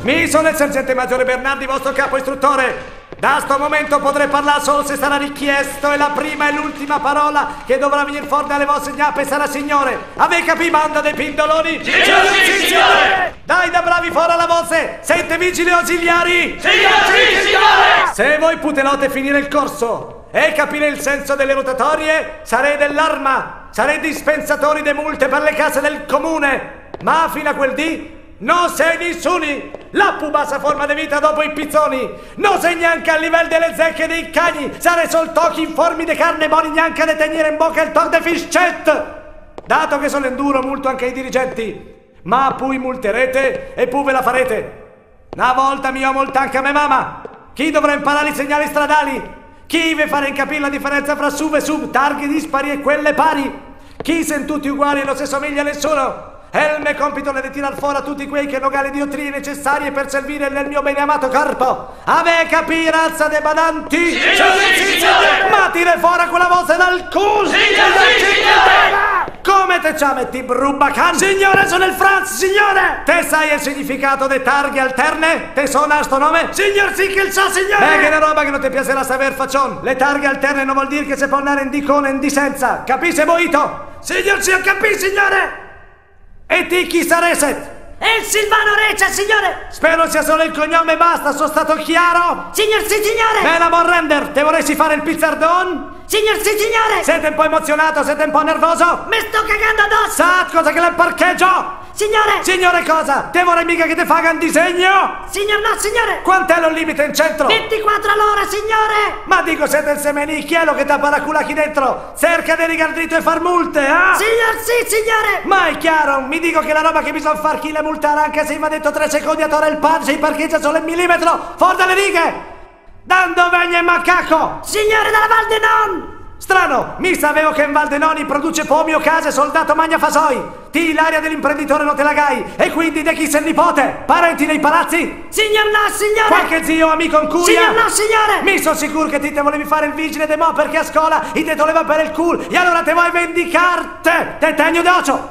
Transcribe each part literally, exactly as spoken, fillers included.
Mi sono il sergente maggiore Bernardi, vostro capo istruttore. Da sto momento potrei parlare solo se sarà richiesto e la prima e l'ultima parola che dovrà venire fuori dalle vostre gnappe sarà signore. Avete capito, banda dei pindoloni? Signore, sì, signore! Dai da bravi fuori alla voce! Sente vigili ausiliari! Signore, sì, signore! Se voi putelote finire il corso e capire il senso delle rotatorie, sarei dell'arma, sarei dispensatori de multe per le case del comune. Ma fino a quel dì non sei nessuni! La più bassa forma di vita dopo i pizzoni! Non sei neanche a livello delle zecche dei cani! Sarei sol tocchi in formi di carne buoni neanche da tenere in bocca il toc de fischet! Dato che sono enduro multo anche i dirigenti, ma poi multerete e poi ve la farete! Una volta mi ho molto anche a me mamma! Chi dovrà imparare i segnali stradali? Chi vi farà capire la differenza fra sub e sub, targhe dispari e quelle pari? Chi sen tutti uguali e non si somiglia a nessuno? E il mio compito è di tirar fuori a tutti quei che nogale diottrie necessarie per servire nel mio bene amato corpo. Ave capire, razza dei badanti? Signore, sì, signore! Ma tire fuori quella voce dal culo! Signore, sì, signore! Come te ciame, ti brubacan? Signore, sono il Franz, signore! Te sai il significato delle targhe alterne? Te suona sto nome? Signor sì che il sa, signore! Beh, che è una roba che non ti piacerà saper, faccion. Le targhe alterne non vuol dire che si può andare in dicone in disenza. Capisce, boito? Signor sì, ho capito, signore! E ti chi sareset? È il Silvano Recia, signore! Spero sia solo il cognome, basta, sono stato chiaro? Signor sì, signore! Bella Morrender, te vorresti fare il pizzardon? Signor sì, signore! Siete un po' emozionato, siete un po' nervoso? Mi sto cagando addosso! Sa cosa che le parcheggio? Signore! Signore cosa? Te vorrei mica che te faga un disegno? Signor no, signore! Quant'è lo limite in centro? ventiquattro all'ora, signore! Ma dico, siete il semenicchielo che tappa la culo qui dentro! Cerca di rigar dritto e far multe, eh? Signor sì, signore! Ma è chiaro, mi dico che la roba che bisogna far chi le multare anche se va detto tre secondi a torre il pan se i parcheggia solo il millimetro! Fuori dalle righe! Dando vegne macaco! Signore dalla Val de Non! Strano, mi sapevo che in Val de Noni produce pomio, case, soldato, magna fasoi. Ti l'aria dell'imprenditore non te la gai. E quindi di chi sei il nipote? Parenti nei palazzi? Signor no, signore! Qualche zio, amico in curia? Signor no, signore! Mi sono sicuro che ti te volevi fare il vigile de mo perché a scuola i te voleva per il culo. E allora te vuoi vendicarte? Te tegno d'ocio!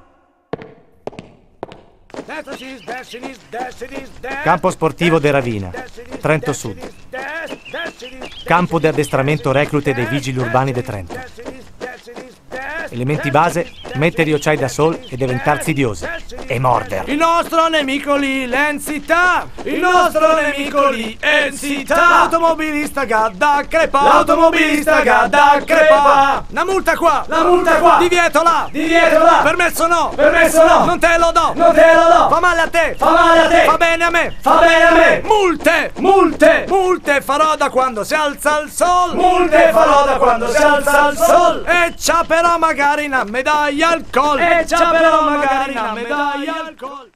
Campo sportivo de Ravina, Trento Sud. Campo di addestramento reclute dei vigili urbani de Trento. Elementi base: mettere occhiai da sol e diventarsi diosi. E morder. Il nostro nemico lì, l'ensità! Il nostro nemico lì, ensità! L'automobilista gadda crepa! L'automobilista gadda crepa! La multa qua! La multa qua! Divieto là! Divieto là! Permesso no! Permesso no! Non te lo do! Non te lo do! Fa male a te! Fa male a te! Fa bene a me! Fa bene a me! Multe! Multe! Multe farò da quando si alza il sol! Multe farò da quando si alza il sol! E c'ha però magari una medaglia al col! E c'ha però magari una medaglia al col!